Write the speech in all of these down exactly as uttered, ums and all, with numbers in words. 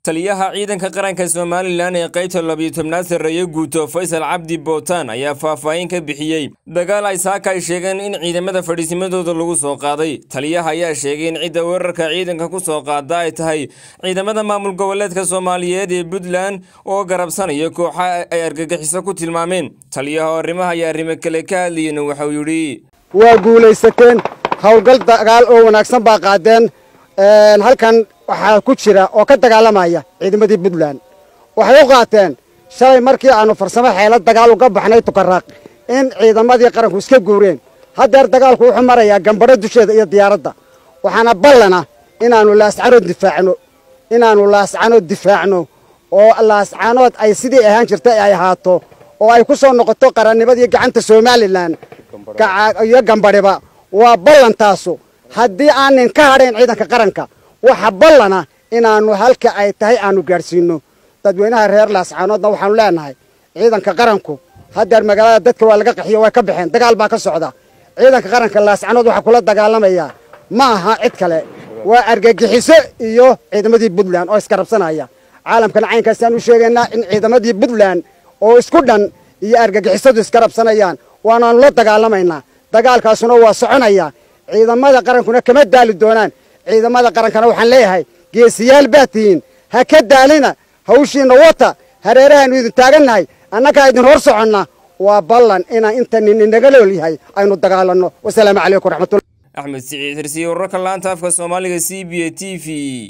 taliyaha ciidanka qaranka Soomaaliland ee qaybta labiyo tobnaad sareeyo guuto Faysal Cabdi Bootan ayaa faahfaahin ka bixiyay dagaal ay saaka ay sheegeen in ciidamada fadhiisimadooda lagu soo qaaday. Taliyaha ayaa sheegay in ciidda weerarka ciidanka ku soo qaada ay tahay ciidamada maamul goboleedka Soomaaliyeed ee Puntland oo garabsanaya kooxo ay argagixiso ku tilmaameen. Taliyaha arrimaha ayaa arrimo kale ka hadlayeen waxa uu yiri waa guulaysateen hawlgal dagaal oo wanaagsan baa qaadeen een halkan waxa ku jira oo ka dagaalamaya ciidamadii Puntland waxay u qaateen shalay markii aanu farsamo xeelad dagaal uga baxnay Tukaraq in ciidamadii qaranku iska guureen hadda dagaalku wuxuu marayaa gambaro dusheeda iyo diyaaradda waxaana ballana inaanu laascano difaacno inaanu laascano difaacno oo laascanood ay sidii ahaan jirtay ay ahaato oo ay ku soo noqoto qarannimadii gacanta Soomaaliland iyo gambariba waa ballantaasu haddii aanan ka hadhayn ciidanka qaranka waxa ballana inaanu halka ay tahay aanu gaarsiino dadweynaha reer laascanoodna waxaanu leenahay ciidanka qaranku hadda magaalada dadka waa laga qaxiyo way ka baxeen dagaal baa ka socda ciidanka qaranka laascanood waxa kula dagaalamaya ma aha cid kale waa argagixiso iyo ciidamadii Puntland oo iska rabsanaya caalamkan caynkaas aan u sheegaynaa in ciidamadii Puntland oo isku dhan iyo argagixisadu iska rabsanayaan waana la dagaalamayna dagaalkaasuna waa soconaya ciidamada qarankuna kama daali doonaan ciidamada qarankana waxaan leeyahay geesiyaal baatiin ha ka daalina hawshiina wata hareerahan idin taagannahay annaka idin hor soconna waa ballan inaan inta nin inaga leeyahay aynu dagaalano wassalaamu calaykum raxmatullahi Axmed Siciid Hirsi wararka laanta afka Soomaaliga C B A T V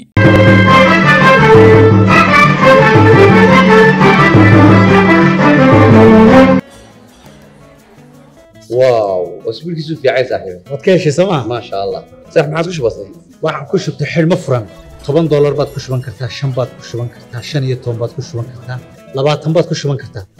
واو واسبوعك في عيسى صاحبي wadkeeshi sama ما شاء الله صح ما عاد كش بسيط waxaan ku shubtay xilmo furan toban dollar baad ku shuban kartaa shan baad ku shuban kartaa shan iyo toban baad ku shuban kartaa labaatan baad ku shuban kartaa